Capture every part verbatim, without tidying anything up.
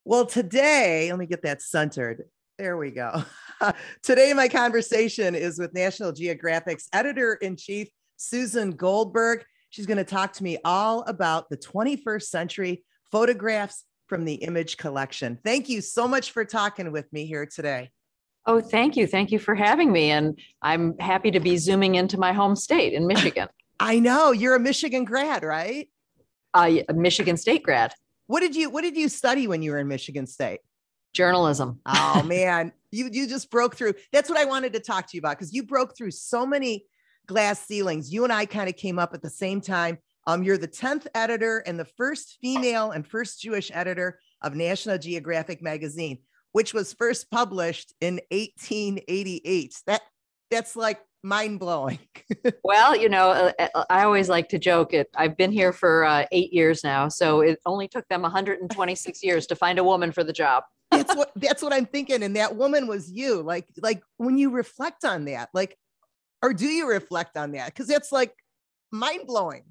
Well, today, let me get that centered. There we go. Today, my conversation is with National Geographic's editor-in-chief, Susan Goldberg. She's going to talk to me all about the twenty-first century photographs from the image collection. Thank you so much for talking with me here today. Oh, thank you. Thank you for having me. And I'm happy to be zooming into my home state in Michigan. I know you're a Michigan grad, right? Uh, a Michigan State grad. What did you What did you study when you were in Michigan State? Journalism. Oh man, you you just broke through. That's what I wanted to talk to you about, because you broke through so many glass ceilings. You and I kind of came up at the same time. Um, you're the tenth editor and the first female and first Jewish editor of National Geographic Magazine, which was first published in eighteen eighty-eight. That that's like mind blowing. Well, you know, uh, I always like to joke it. I've been here for uh, eight years now, so it only took them one hundred twenty-six years to find a woman for the job. That's what that's what I'm thinking. And that woman was you. Like, like when you reflect on that, like, or do you reflect on that? Because that's like mind blowing.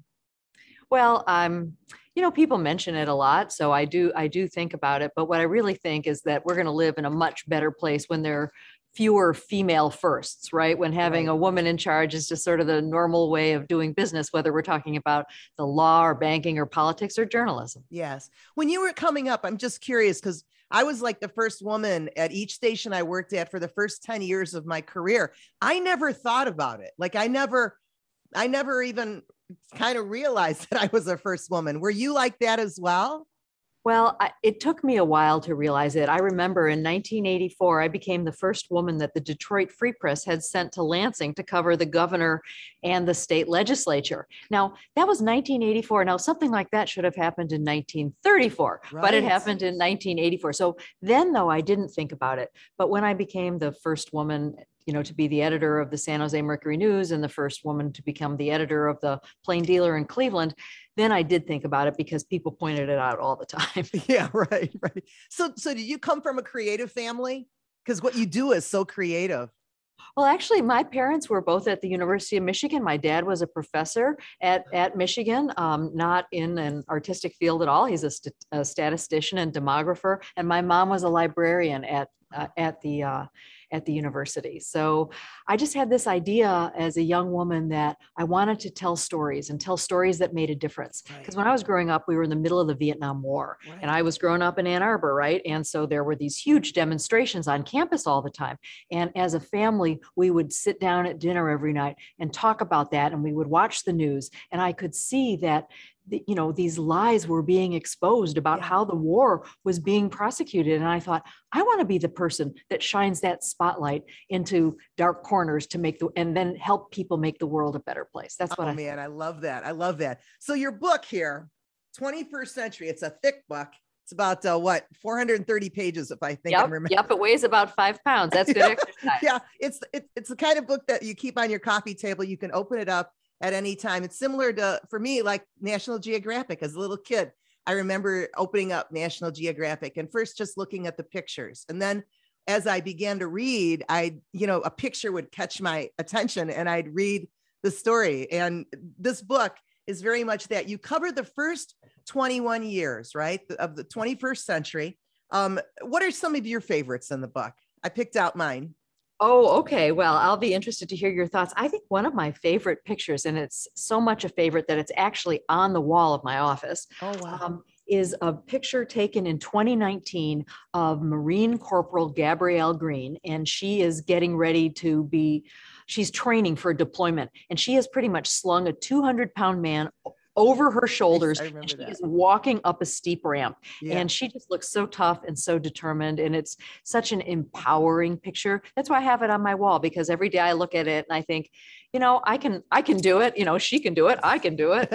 Well, um, you know, people mention it a lot, so I do I do think about it. But what I really think is that we're going to live in a much better place when there are fewer female firsts, right? When having Right. a woman in charge is just sort of the normal way of doing business, whether we're talking about the law or banking or politics or journalism. Yes. When you were coming up, I'm just curious, because I was like the first woman at each station I worked at for the first ten years of my career. I never thought about it. Like I never, I never even kind of realized that I was a first woman. Were you like that as well? Well, I, it took me a while to realize it. I remember in nineteen eighty-four, I became the first woman that the Detroit Free Press had sent to Lansing to cover the governor and the state legislature. Now, that was nineteen eighty-four. Now, something like that should have happened in nineteen thirty-four, right. But it happened in nineteen eighty-four. So then, though, I didn't think about it. But when I became the first woman, you know, to be the editor of the San Jose Mercury News and the first woman to become the editor of the Plain Dealer in Cleveland, then I did think about it because people pointed it out all the time. Yeah, right, right. So, so did you come from a creative family? Because what you do is so creative. Well, actually, my parents were both at the University of Michigan. My dad was a professor at, at Michigan, um, not in an artistic field at all. He's a, st- a statistician and demographer. And my mom was a librarian at uh, at the uh, at the university. So I just had this idea as a young woman that I wanted to tell stories and tell stories that made a difference. Because right. When I was growing up, we were in the middle of the Vietnam War, right. And I was growing up in Ann Arbor, right? And so there were these huge demonstrations on campus all the time. And as a family, we would sit down at dinner every night and talk about that. And we would watch the news. And I could see that The, you know, these lies were being exposed about yeah. how the war was being prosecuted. And I thought, I want to be the person that shines that spotlight into dark corners to make the, and then help people make the world a better place. That's what oh, I man, thought. I love that. I love that. So your book here, twenty-first century, it's a thick book. It's about uh, what, four hundred thirty pages, if I think yep, I'm remembering. Yep, it weighs about five pounds. That's good yeah, exercise. Yeah, it's, it, it's the kind of book that you keep on your coffee table. You can open it up at any time. It's similar to, for me, like National Geographic. As a little kid, I remember opening up National Geographic and first just looking at the pictures. And then as I began to read, I, you know, a picture would catch my attention and I'd read the story. And this book is very much that. You cover the first twenty-one years, right, of the twenty-first century. Um, what are some of your favorites in the book? I picked out mine. Oh, okay. Well, I'll be interested to hear your thoughts. I think one of my favorite pictures, and it's so much a favorite that it's actually on the wall of my office, oh, wow. um, is a picture taken in twenty nineteen of Marine Corporal Gabrielle Green. And she is getting ready to be, she's training for deployment. And she has pretty much slung a two hundred pound man over her shoulders, and she that. is walking up a steep ramp. Yeah. And she just looks so tough and so determined. And it's such an empowering picture. That's why I have it on my wall, because every day I look at it and I think, you know, I can, I can do it. You know, she can do it. I can do it.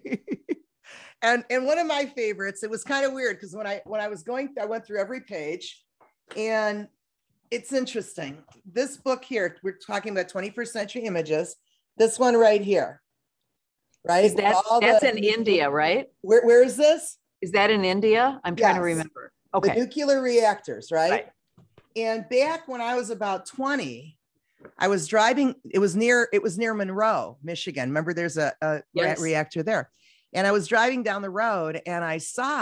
and, and one of my favorites, it was kind of weird because when I, when I was going, I went through every page, and it's interesting. This book here, we're talking about twenty-first century images. This one right here. Right. Is that, that's the, in India, right? Where, where is this? Is that in India? I'm trying yes. to remember. Okay. The nuclear reactors, right? right? And back when I was about twenty, I was driving, it was near, it was near Monroe, Michigan. Remember there's a, a yes. reactor there. And I was driving down the road and I saw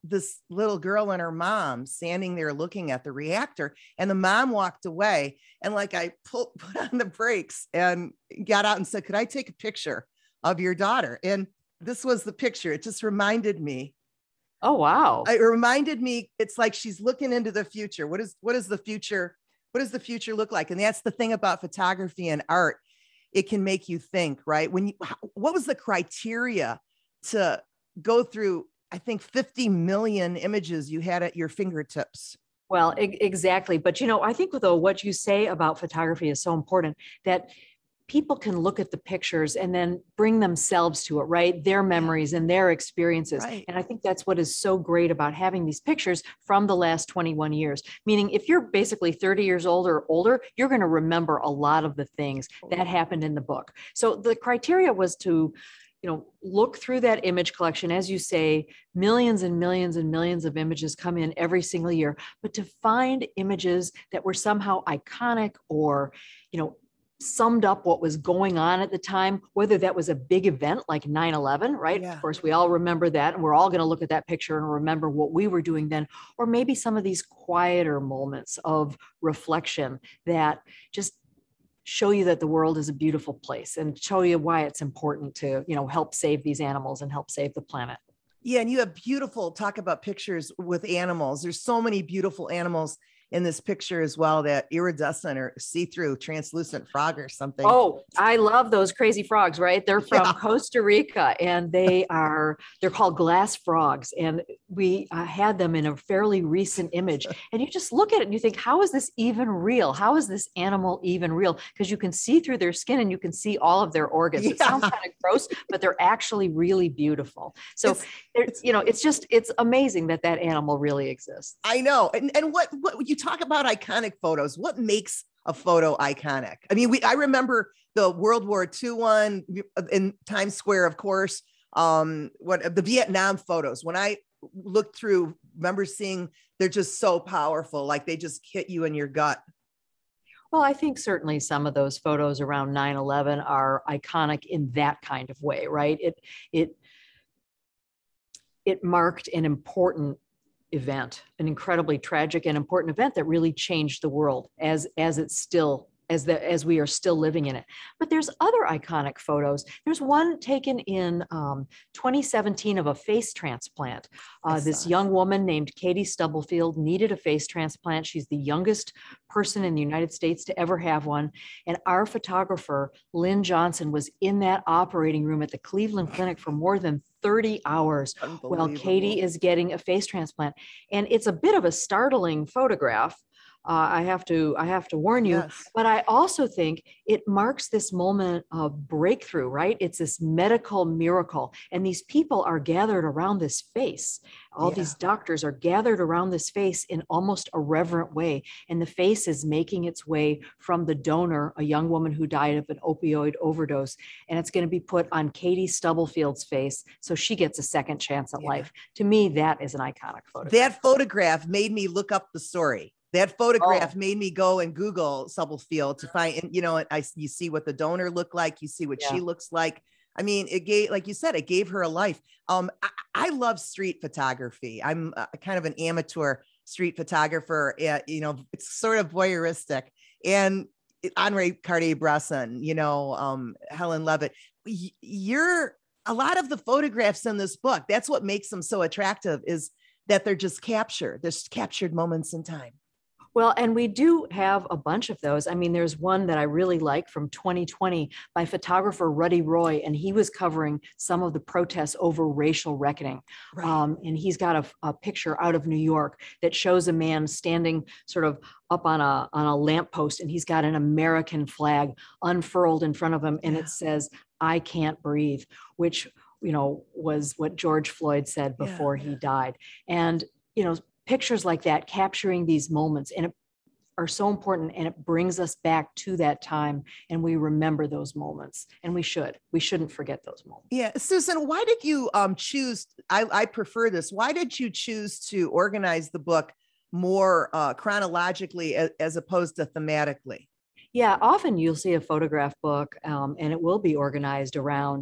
this little girl and her mom standing there looking at the reactor, and the mom walked away. And like I pulled, put on the brakes and got out and said, could I take a picture of your daughter? And this was the picture. It just reminded me. Oh, wow. It reminded me, it's like she's looking into the future. What is, what is the future? What does the future look like? And that's the thing about photography and art. It can make you think, right? When you, what was the criteria to go through, I think, fifty million images you had at your fingertips? Well, e- exactly. But, you know, I think though, what you say about photography is so important, that people can look at the pictures and then bring themselves to it, right? Their memories and their experiences. Right. And I think that's what is so great about having these pictures from the last twenty-one years. Meaning if you're basically thirty years old or older, you're going to remember a lot of the things that happened in the book. So the criteria was to, you know, look through that image collection. As you say, millions and millions and millions of images come in every single year, but to find images that were somehow iconic or, you know, summed up what was going on at the time, whether that was a big event like nine eleven, right? Yeah. Of course, we all remember that, and we're all going to look at that picture and remember what we were doing then, or maybe some of these quieter moments of reflection that just show you that the world is a beautiful place and show you why it's important to, you know, help save these animals and help save the planet. Yeah. And you have beautiful, talk about pictures with animals. There's so many beautiful animals in this picture as well, that iridescent or see-through translucent frog or something. Oh, I love those crazy frogs, right? They're from Yeah. Costa Rica, and they are, they're called glass frogs. And we uh, had them in a fairly recent image. And you just look at it and you think, how is this even real? How is this animal even real? Because you can see through their skin and you can see all of their organs. Yeah. It sounds kind of gross, but they're actually really beautiful. So, it's, it's, you know, it's just, it's amazing that that animal really exists. I know. And, and what, what you talk about iconic photos, what makes a photo iconic? I mean, we, I remember the World War Two one in Times Square, of course, um, what the Vietnam photos, when I looked through, remember seeing, they're just so powerful. Like they just hit you in your gut. Well, I think certainly some of those photos around nine eleven are iconic in that kind of way, right? It, it, it marked an important event, an incredibly tragic and important event that really changed the world as, as it's still, as the, as we are still living in it. But there's other iconic photos. There's one taken in um, twenty seventeen of a face transplant. Uh, this young woman named Katie Stubblefield needed a face transplant. She's the youngest person in the United States to ever have one. And our photographer, Lynn Johnson, was in that operating room at the Cleveland Clinic for more than thirty hours while Katie is getting a face transplant. And it's a bit of a startling photograph. Uh, I have to, I have to warn you, Yes. But I also think it marks this moment of breakthrough, right? It's this medical miracle. And these people are gathered around this face. All Yeah. these doctors are gathered around this face in almost a reverent way. And the face is making its way from the donor, a young woman who died of an opioid overdose. And it's going to be put on Katie Stubblefield's face. So she gets a second chance at Yeah. life. To me, that is an iconic photograph. That photograph made me look up the story. That photograph Oh. made me go and Google Stubblefield to find, and you know, I, you see what the donor looked like, you see what Yeah. she looks like. I mean, it gave, like you said, it gave her a life. Um, I, I love street photography. I'm a, kind of an amateur street photographer. Uh, you know, it's sort of voyeuristic. And Henri Cartier-Bresson, you know, um, Helen Levitt, y- you're a lot of the photographs in this book. That's what makes them so attractive, is that they're just captured. They're just captured moments in time. Well, and we do have a bunch of those. I mean, there's one that I really like from twenty twenty by photographer Ruddy Roy, and he was covering some of the protests over racial reckoning. Right. Um, and he's got a, a picture out of New York that shows a man standing sort of up on a, on a lamppost, and he's got an American flag unfurled in front of him, and Yeah. it says, "I can't breathe," which, you know, was what George Floyd said before Yeah. he died. And, you know, pictures like that capturing these moments and it are so important, and it brings us back to that time, and we remember those moments, and we should we shouldn't forget those moments. Yeah. Susan, why did you um choose, I, I prefer this, why did you choose to organize the book more uh, chronologically as, as opposed to thematically? Yeah, often you'll see a photograph book um, and it will be organized around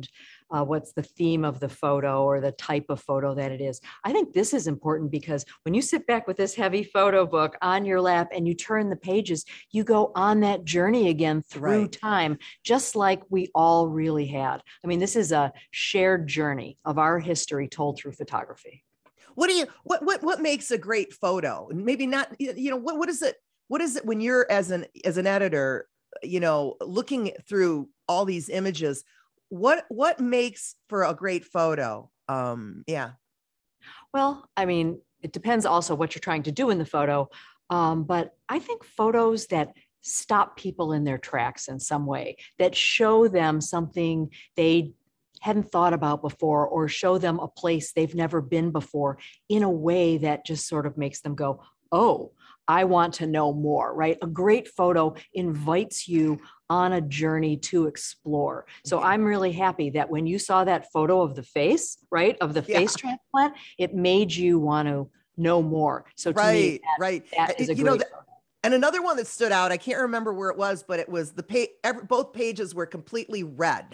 uh, what's the theme of the photo or the type of photo that it is. I think this is important because when you sit back with this heavy photo book on your lap and you turn the pages, you go on that journey again through Right. time, just like we all really had. I mean, this is a shared journey of our history told through photography. What do you, what, what, what makes a great photo? And maybe not, you know, what, what is it, what is it when you're as an, as an editor, you know, looking through all these images, what, what makes for a great photo? Um, yeah. Well, I mean, it depends also what you're trying to do in the photo. Um, but I think photos that stop people in their tracks in some way, that show them something they hadn't thought about before, or show them a place they've never been before in a way that just sort of makes them go, oh, I want to know more, right? A great photo invites you on a journey to explore. So I'm really happy that when you saw that photo of the face, right, of the Yeah. face transplant, it made you want to know more. So to Right, me, that, right. that is a You know, great the, and another one that stood out, I can't remember where it was, but it was the page, every, both pages were completely red.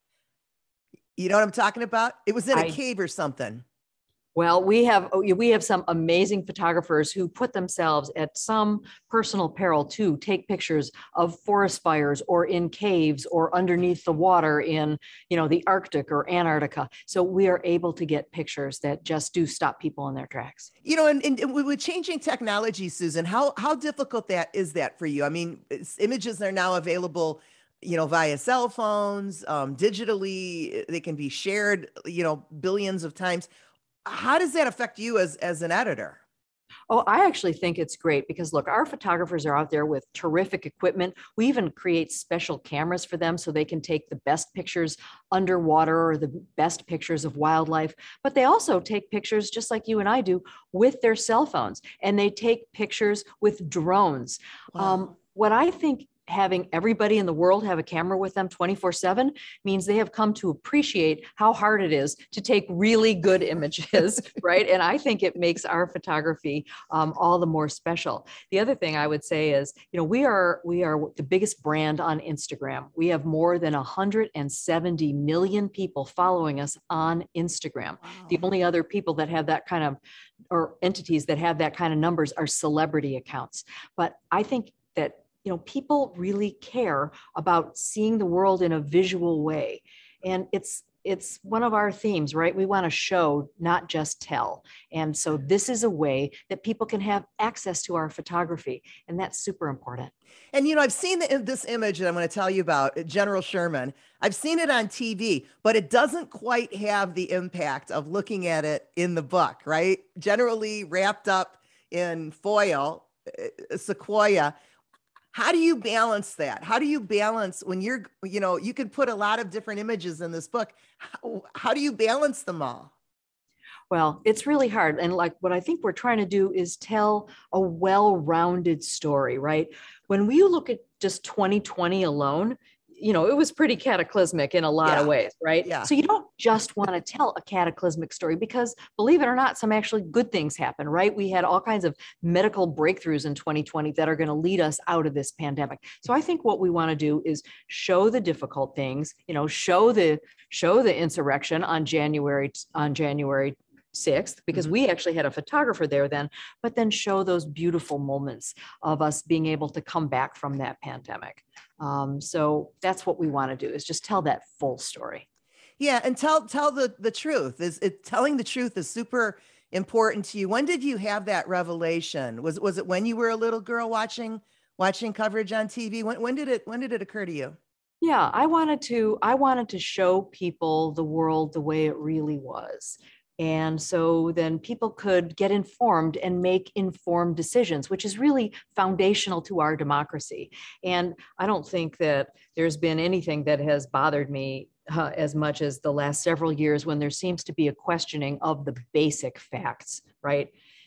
You know what I'm talking about? It was in a I cave or something. Well, we have we have some amazing photographers who put themselves at some personal peril to take pictures of forest fires or in caves or underneath the water in, you know, the Arctic or Antarctica. So we are able to get pictures that just do stop people in their tracks. You know, and, and with changing technology, Susan, how how difficult that is that for you? I mean, images are now available, you know, via cell phones, um, digitally. They can be shared, you know, billions of times. How does that affect you as as an editor? Oh, I actually think it's great because look, our photographers are out there with terrific equipment. We even create special cameras for them so they can take the best pictures underwater or the best pictures of wildlife. But they also take pictures just like you and I do with their cell phones, and they take pictures with drones. Wow. Um, what I think having everybody in the world have a camera with them twenty-four seven means they have come to appreciate how hard it is to take really good images, right? And I think it makes our photography um, all the more special. The other thing I would say is, you know, we are we are the biggest brand on Instagram. We have more than one hundred seventy million people following us on Instagram. Wow. The only other people that have that kind of, or entities that have that kind of numbers, are celebrity accounts. But I think that, you know, people really care about seeing the world in a visual way. And it's it's one of our themes, right? We want to show, not just tell. And so this is a way that people can have access to our photography. And that's super important. And, you know, I've seen the, this image that I'm going to tell you about, General Sherman. I've seen it on T V, but it doesn't quite have the impact of looking at it in the book, right? Generally wrapped up in foil, sequoia. How do you balance that? How do you balance when you're, you know, you can put a lot of different images in this book. How, how do you balance them all? Well, it's really hard. And like what I think we're trying to do is tell a well-rounded story, right? When we look at just twenty twenty alone, you know, it was pretty cataclysmic in a lot Yeah. of ways, right? Yeah. So you don't just want to tell a cataclysmic story because, believe it or not, some actually good things happen, right? We had all kinds of medical breakthroughs in twenty twenty that are going to lead us out of this pandemic. So I think what we want to do is show the difficult things, you know, show the show the insurrection on January on January sixth, because Mhm. we actually had a photographer there then, but then show those beautiful moments of us being able to come back from that pandemic. Um, so that's what we want to do, is just tell that full story. Yeah, and tell tell the the truth. Is it telling the truth is super important to you. When did you have that revelation? Was was it when you were a little girl watching watching coverage on T V? When when did it when did it occur to you? Yeah, I wanted to I wanted to show people the world the way it really was. And so then people could get informed and make informed decisions, which is really foundational to our democracy. And I don't think that there's been anything that has bothered me uh, as much as the last several years, when there seems to be a questioning of the basic facts, right?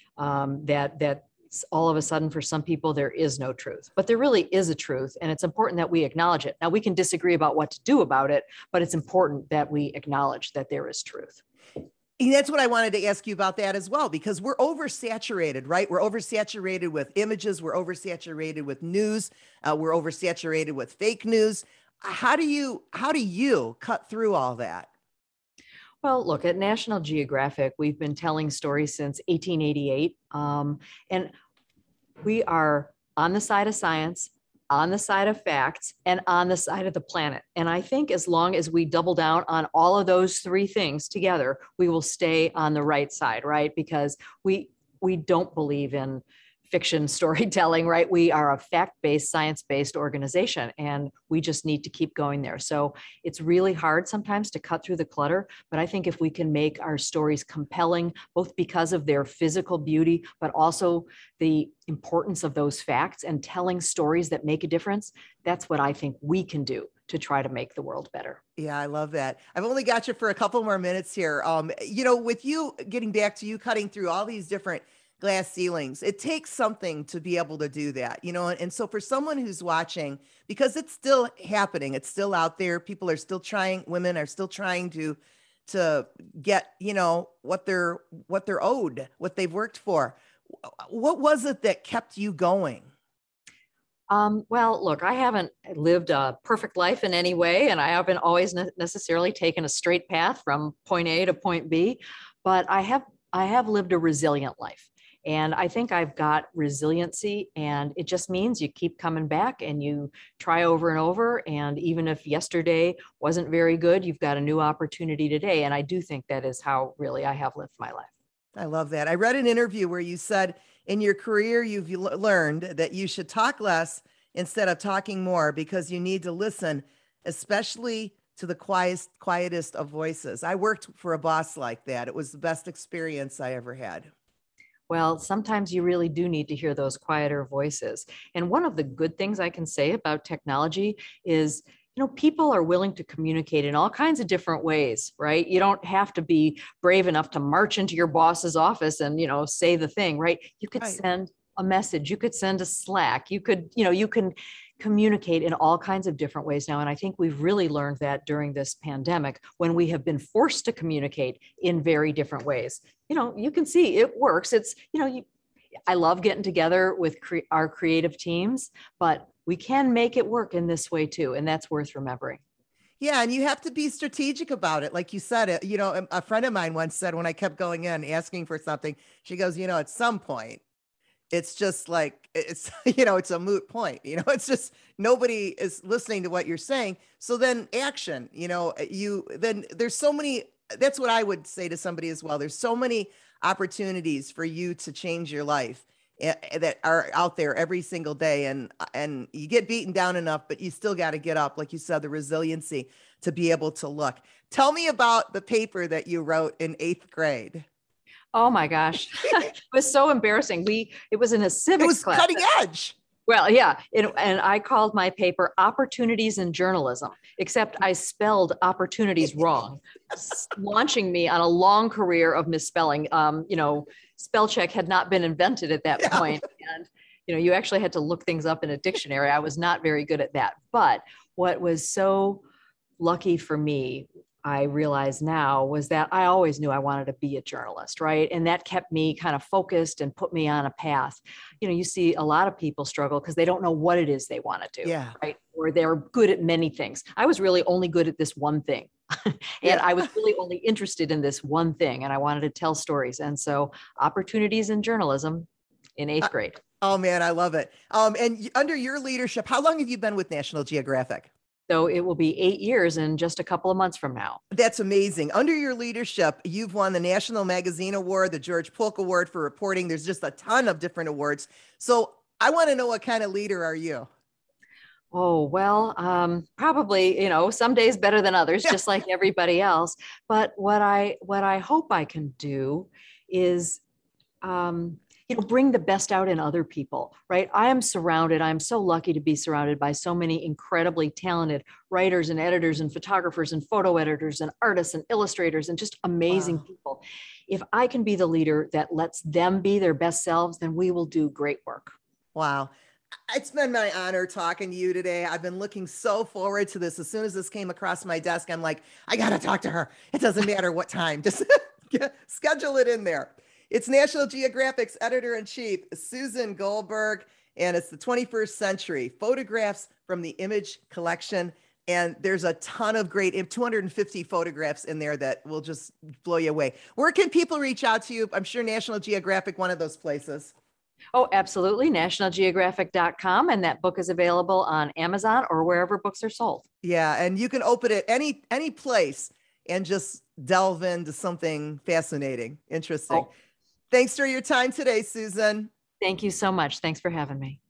Um, that that all of a sudden, for some people, there is no truth, but there really is a truth, and it's important that we acknowledge it. Now, we can disagree about what to do about it, but it's important that we acknowledge that there is truth. And that's what I wanted to ask you about that as well, because we're oversaturated, right? We're oversaturated with images. We're oversaturated with news. Uh, we're oversaturated with fake news. How do you how do you cut through all that? Well, look, at National Geographic, we've been telling stories since eighteen eighty-eight. Um, and we are on the side of science, on the side of facts, and on the side of the planet. And I think as long as we double down on all of those three things together, we will stay on the right side, right? Because we we don't believe in fiction storytelling, right? We are a fact-based, science-based organization, and we just need to keep going there. So it's really hard sometimes to cut through the clutter, but I think if we can make our stories compelling, both because of their physical beauty, but also the importance of those facts and telling stories that make a difference, that's what I think we can do to try to make the world better. Yeah, I love that. I've only got you for a couple more minutes here. Um, you know, with you getting back to you cutting through all these different glass ceilings, it takes something to be able to do that, you know. And, and so for someone who's watching, because it's still happening, it's still out there, people are still trying, women are still trying to to get, you know, what they're what they're owed, what they've worked for. What was it that kept you going? Um, well, look, I haven't lived a perfect life in any way, and I haven't always ne- necessarily taken a straight path from point A to point B, but I have I have lived a resilient life. And I think I've got resiliency, and it just means you keep coming back and you try over and over. And even if yesterday wasn't very good, you've got a new opportunity today. And I do think that is how really I have lived my life. I love that. I read an interview where you said in your career, you've l- learned that you should talk less instead of talking more because you need to listen, especially to the quietest, quietest of voices. I worked for a boss like that. It was the best experience I ever had. Well, sometimes you really do need to hear those quieter voices. And one of the good things I can say about technology is, you know, people are willing to communicate in all kinds of different ways, right? You don't have to be brave enough to march into your boss's office and, you know, say the thing, right? You could Right. send a message, you could send a Slack, you could, you know, you can communicate in all kinds of different ways now. And I think we've really learned that during this pandemic when we have been forced to communicate in very different ways. You know, you can see it works. It's, you know, you, I love getting together with cre- our creative teams, but we can make it work in this way too. And that's worth remembering. Yeah, and you have to be strategic about it. Like you said, it, you know, a friend of mine once said when I kept going in asking for something, she goes, you know, at some point, it's just like it's you know it's a moot point, you know, it's just nobody is listening to what you're saying. So then action, you know, you then there's so many. That's what I would say to somebody as well. There's so many opportunities for you to change your life eh, that are out there every single day, and and you get beaten down enough, but you still got to get up, like you said, the resiliency to be able to look. Tell me about the paper that you wrote in eighth grade. Oh my gosh. It was so embarrassing. We, it was in a It civics was class. cutting edge. Well, yeah. It, and I called my paper Opportunities in Journalism, except I spelled opportunities wrong, launching me on a long career of misspelling. Um, you know, spell check had not been invented at that Yeah. point. And, you know, you actually had to look things up in a dictionary. I was not very good at that. But what was so lucky for me, I realize now, was that I always knew I wanted to be a journalist, right? And that kept me kind of focused and put me on a path. You know, you see a lot of people struggle because they don't know what it is they want to do, Yeah. right? Or they're good at many things. I was really only good at this one thing. And Yeah. I was really only interested in this one thing, and I wanted to tell stories. And so Opportunities in Journalism in eighth grade. Oh man, I love it. Um, and y- under your leadership, how long have you been with National Geographic? So it will be eight years in just a couple of months from now. That's amazing. Under your leadership, you've won the National Magazine Award, the George Polk Award for reporting. There's just a ton of different awards. So I want to know, what kind of leader are you? Oh, well, um, probably, you know, some days better than others, Yeah. just like everybody else. But what I what I hope I can do is um, you know, bring the best out in other people, right? I am surrounded, I'm so lucky to be surrounded by so many incredibly talented writers and editors and photographers and photo editors and artists and illustrators and just amazing Wow. people. If I can be the leader that lets them be their best selves, then we will do great work. Wow. It's been my honor talking to you today. I've been looking so forward to this. As soon as this came across my desk, I'm like, I got to talk to her. It doesn't matter what time, just schedule it in there. It's National Geographic's editor-in-chief, Susan Goldberg, and it's the twenty-first century, photographs from the image collection. And there's a ton of great two hundred fifty photographs in there that will just blow you away. Where can people reach out to you? I'm sure National Geographic, one of those places. Oh, absolutely. national geographic dot com. And that book is available on Amazon or wherever books are sold. Yeah. And you can open it any, any place and just delve into something fascinating, interesting. Oh. Thanks for your time today, Susan. Thank you so much. Thanks for having me.